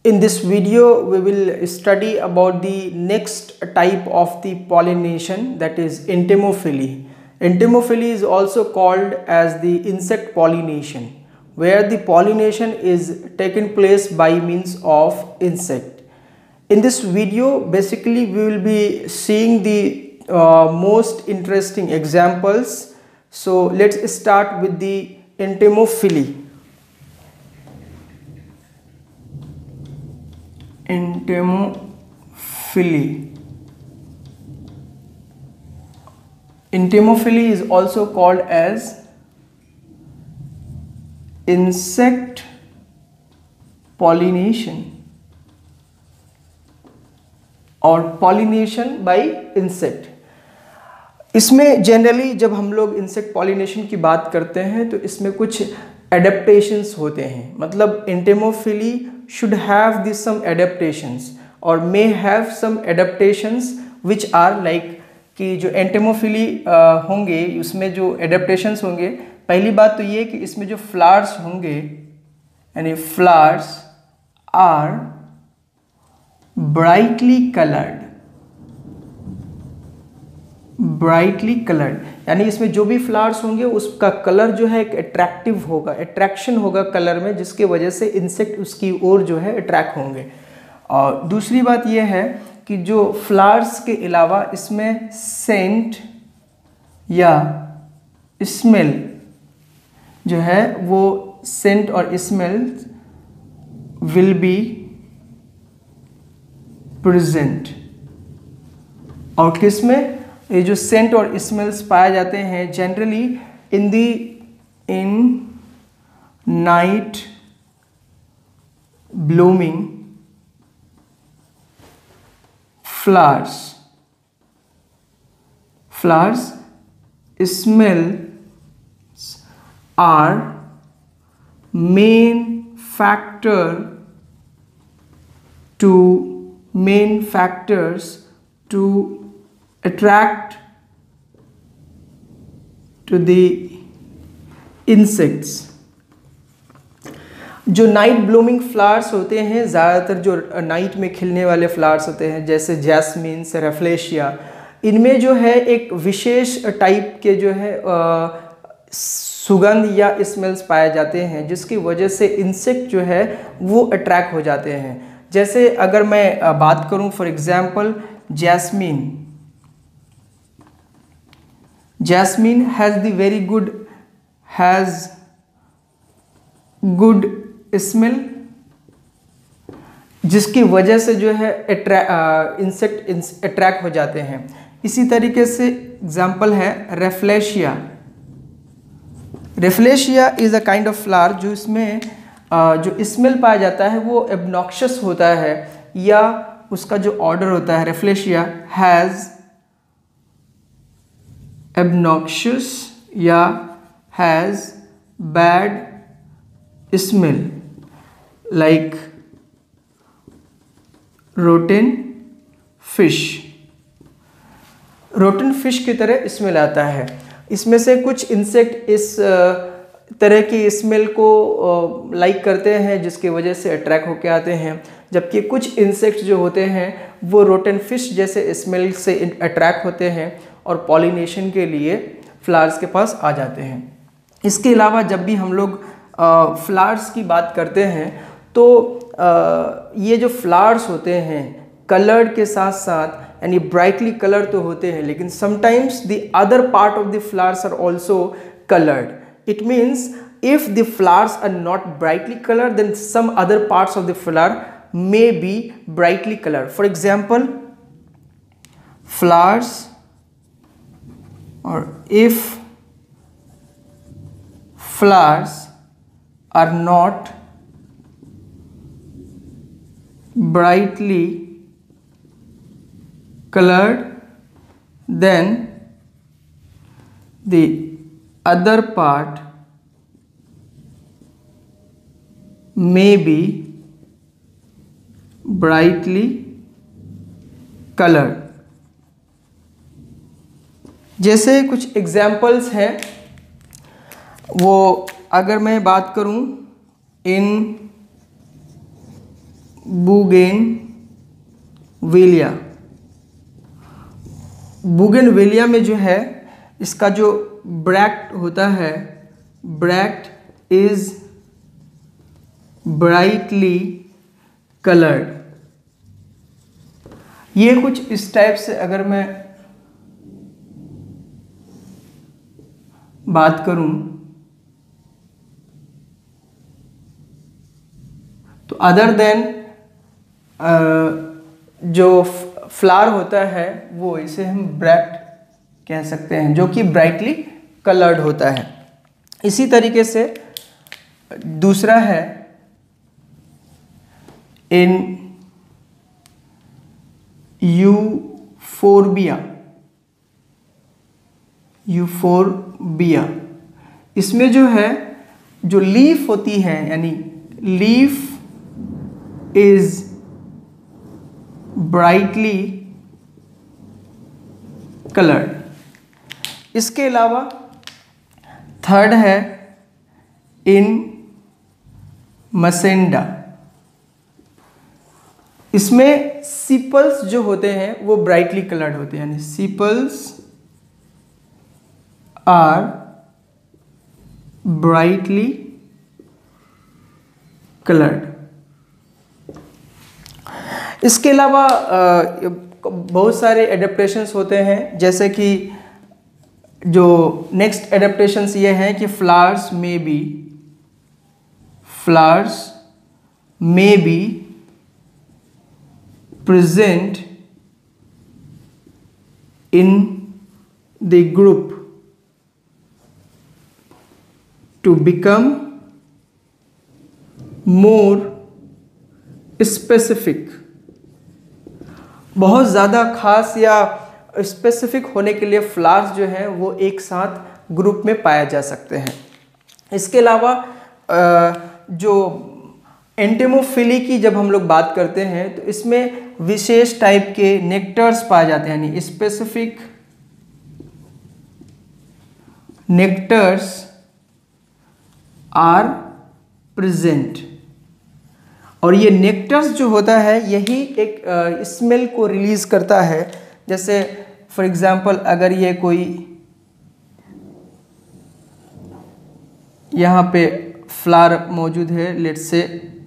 In this video, we will study about the next type of the pollination, that is entomophily. Entomophily is also called as the insect pollination, where the pollination is taken place by means of insect. In this video, basically we will be seeing the most interesting examples. So let's start with the entomophily. Entomophily. Entomophily is also called as insect pollination और pollination by insect. इसमें generally जब हम लोग insect pollination की बात करते हैं तो इसमें कुछ एडेप्टेशंस होते हैं, मतलब entomophily should have this some adaptations or may have some adaptations which are like कि जो entomophily होंगे उसमें जो adaptations होंगे, पहली बात तो ये कि इसमें जो flowers होंगे यानी flowers are brightly colored, यानी इसमें जो भी फ्लावर्स होंगे उसका कलर जो है एक अट्रैक्टिव होगा, अट्रैक्शन होगा कलर में, जिसके वजह से इंसेक्ट उसकी ओर जो है अट्रैक्ट होंगे। और दूसरी बात यह है कि जो फ्लावर्स के अलावा इसमें सेंट या स्मेल जो है वो सेंट और स्मेल विल बी प्रेजेंट। और किसमें ये जो सेंट और स्मेल्स पाए जाते हैं generally in night blooming flowers smells are main factors to attract to the insects। जो नाइट ब्लूमिंग फ्लावर्स होते हैं, ज़्यादातर जो नाइट में खिलने वाले फ्लावर्स होते हैं जैसे जैस्मिन, रेफ्लेशिया, इनमें जो है एक विशेष टाइप के जो है सुगंध या स्मेल्स पाए जाते हैं, जिसकी वजह से इंसेक्ट जो है वो अट्रैक्ट हो जाते हैं। जैसे अगर मैं बात करूं for example Jasmine has the very good smell, जिसकी वजह से जो है इंसेक्ट अट्रैक्ट हो जाते हैं। इसी तरीके से एग्जाम्पल है rafflesia is a kind of flower जो इसमें जो स्मेल पाया जाता है वो एब्नॉक्शियस होता है, या उसका जो ऑर्डर होता है रेफ्लेशिया हैज़ obnoxious या has bad smell like rotten fish की तरह स्मेल आता है। इसमें से कुछ इंसेक्ट इस तरह की स्मेल को लाइक करते हैं, जिसकी वजह से अट्रैक्ट होके आते हैं, जबकि कुछ इंसेक्ट जो होते हैं वो रोटन फिश जैसे स्मेल से अट्रैक्ट होते हैं और पॉलिनेशन के लिए फ्लावर्स के पास आ जाते हैं। इसके अलावा जब भी हम लोग फ्लावर्स की बात करते हैं तो ये जो फ्लावर्स होते हैं कलर्ड के साथ साथ यानी ब्राइटली कलर तो होते हैं, लेकिन sometimes the other part of the flowers are also colored. It means if the flowers are not brightly colored, then some other parts of the flower may be brightly colored. For example, flowers, or if flowers are not brightly colored, then the other part may be brightly colored। जैसे कुछ examples हैं, वो अगर मैं बात करूं इन बुगेनविलिया। बुगेनविलिया में जो है इसका जो ब्रैक्ट होता है, ब्रैक्ट इज ब्राइटली कलर्ड। ये कुछ इस टाइप से अगर मैं बात करूं तो अदर देन जो फ्लावर होता है वो इसे हम ब्रैक्ट कह सकते हैं, जो कि ब्राइटली कलर्ड होता है। इसी तरीके से दूसरा है इन यूफोरबिया। यूफोरबिया इसमें जो है जो लीफ होती है, यानी लीफ इज ब्राइटली कलर्ड। इसके अलावा थर्ड है इन मसेंडा। इसमें सीपल्स जो होते हैं वो ब्राइटली कलर्ड होते हैं, यानी सीपल्स आर ब्राइटली कलर्ड। इसके अलावा बहुत सारे एडेप्टेशंस होते हैं, जैसे कि जो नेक्स्ट एडेप्टेशंस ये हैं कि flowers may be present in the group to become more specific। बहुत ज़्यादा खास या स्पेसिफिक होने के लिए फ्लावर्स जो हैं वो एक साथ ग्रुप में पाए जा सकते हैं। इसके अलावा जो एंटेमोफिली की जब हम लोग बात करते हैं तो इसमें विशेष टाइप के नेक्टर्स पाए जाते हैं, यानी स्पेसिफिक नेक्टर्स आर प्रेजेंट। और ये नेक्टर्स जो होता है यही एक स्मेल को रिलीज करता है। जैसे फॉर एग्जांपल अगर ये कोई यहाँ पे फ्लावर मौजूद है, लेट्स से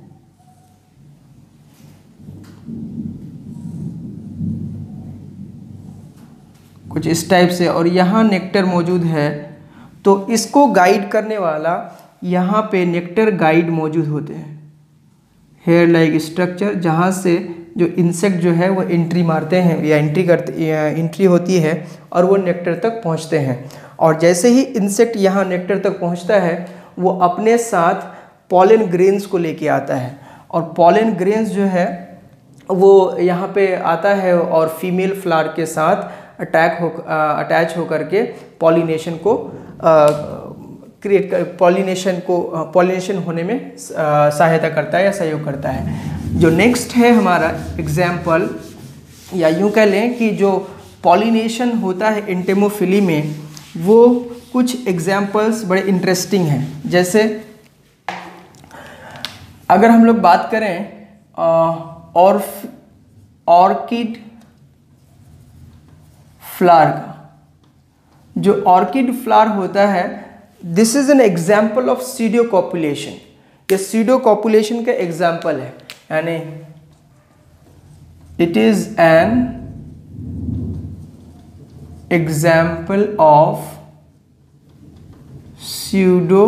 कुछ इस टाइप से, और यहाँ नेक्टर मौजूद है, तो इसको गाइड करने वाला यहाँ पे नेक्टर गाइड मौजूद होते हैं, हेयर लाइक स्ट्रक्चर, जहाँ से जो इंसेक्ट जो है वो एंट्री मारते हैं या एंट्री होती है और वो नेक्टर तक पहुँचते हैं। और जैसे ही इंसेक्ट यहाँ नेक्टर तक पहुँचता है वो अपने साथ पॉलन ग्रेन्स को लेके आता है, और पॉलन ग्रेन्स जो है वो यहाँ पे आता है और फीमेल फ्लावर के साथ अटैच होकर के पॉलिनेशन को पॉलिनेशन होने में सहायता करता है या सहयोग करता है। जो नेक्स्ट है हमारा एग्जाम्पल, या यूँ कह लें कि जो पॉलिनेशन होता है एंटेमोफिली में, वो कुछ एग्जाम्पल्स बड़े इंटरेस्टिंग हैं। जैसे अगर हम लोग बात करें ऑर्किड फ्लावर का, जो ऑर्किड फ्लावर होता है, this is an example of pseudo copulation. ये सीडियो कॉपुलेशन का एग्जाम्पल है, यानी it is an example of pseudo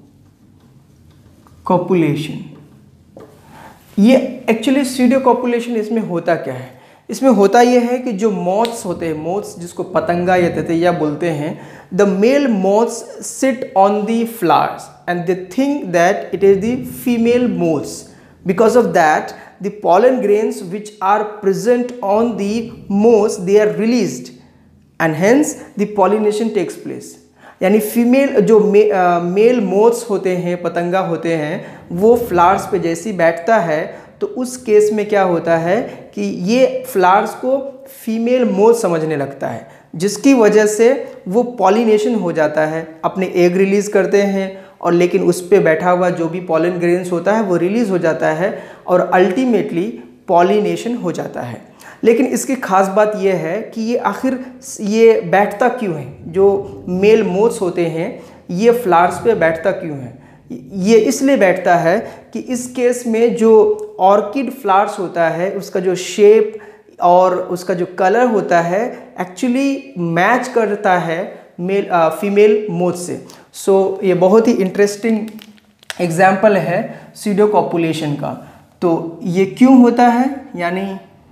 copulation. ये एक्चुअली सीडियो कॉपुलेशन, इसमें होता क्या है? इसमें होता यह है कि जो मॉथ्स होते हैं, मॉथ्स जिसको पतंगा या तितैया बोलते हैं, the male moths sit on the flowers and they think that it is the female moths. Because of that the pollen grains which are present on the moths, they are released and hence the pollination takes place। यानी female जो male moths होते हैं, पतंगा होते हैं, वो flowers पे जैसी बैठता है तो उस केस में क्या होता है कि ये फ्लावर्स को फीमेल मोथ समझने लगता है, जिसकी वजह से वो पॉलिनेशन हो जाता है, अपने एग रिलीज़ करते हैं, और लेकिन उस पे बैठा हुआ जो भी पॉलन ग्रेन्स होता है वो रिलीज़ हो जाता है, और अल्टीमेटली पॉलिनेशन हो जाता है। लेकिन इसकी खास बात यह है कि ये आखिर ये बैठता क्यों है, जो मेल मोथ्स होते हैं ये फ्लावर्स पे बैठता क्यों है? ये इसलिए बैठता है कि इस केस में जो ऑर्किड फ्लावर्स होता है उसका जो शेप और उसका जो कलर होता है एक्चुअली मैच करता है फीमेल मोथ से। सो ये बहुत ही इंटरेस्टिंग एग्जाम्पल है सीडो कॉपुलेशन का। तो ये क्यों होता है, यानी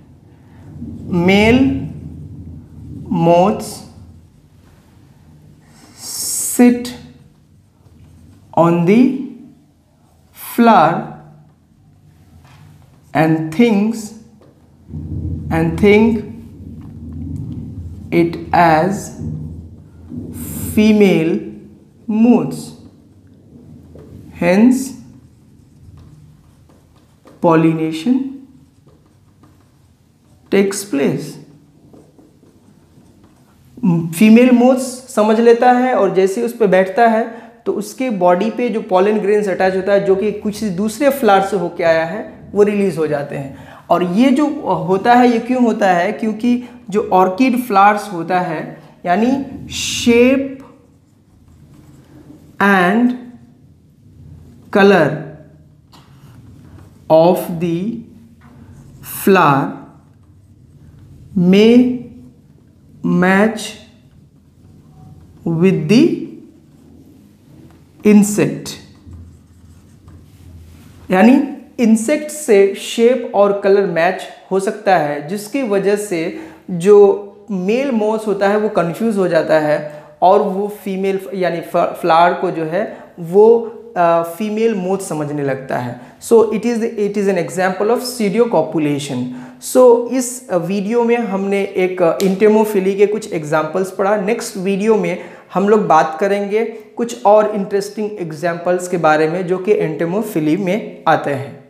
male moths sit on the flower and think it as female moths, hence pollination takes place। Female moths समझ लेता है और जैसे उस पर बैठता है तो उसके बॉडी पे जो पॉलन ग्रेन्स अटैच होता है जो कि कुछ दूसरे फ्लावर से होके आया है वो रिलीज हो जाते हैं। और ये जो होता है ये क्यों होता है, क्योंकि जो ऑर्किड फ्लावर्स होता है यानी shape and colour of the flower में मैच विद द इंसेक्ट, यानी इंसेक्ट से शेप और कलर मैच हो सकता है जिसकी वजह से जो मेल मोथ्स होता है वो कंफ्यूज हो जाता है और वो फीमेल यानी फ्लावर को जो है वो फीमेल मोथ समझने लगता है। So it is an example of pseudo copulation. So इस वीडियो में हमने एक इंटेमोफिली के कुछ एग्जाम्पल्स पढ़ा। नेक्स्ट वीडियो में हम लोग बात करेंगे कुछ और इंटरेस्टिंग एग्जाम्पल्स के बारे में जो कि एंटेमोफिली में आते हैं।